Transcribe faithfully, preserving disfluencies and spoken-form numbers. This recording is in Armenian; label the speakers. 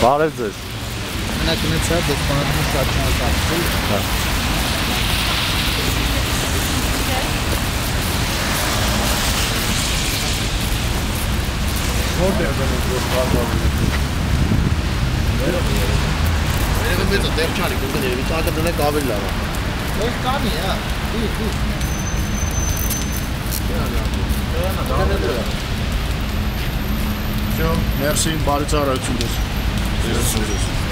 Speaker 1: Բարև ձեզ։
Speaker 2: Մնակնեցա դեպքանատունը շատ շնորհակալ։
Speaker 1: Հա։
Speaker 2: Որտեղ է որ բարձրացնում։
Speaker 3: Երևի մեծ է, դեռ չարի, կուզեն երևի տակը դնեք ավելի լավ է։
Speaker 2: Ոչ կանի, հա։ Դի, դի։
Speaker 3: Всё, merci, բարի ծառայություն ձեզ։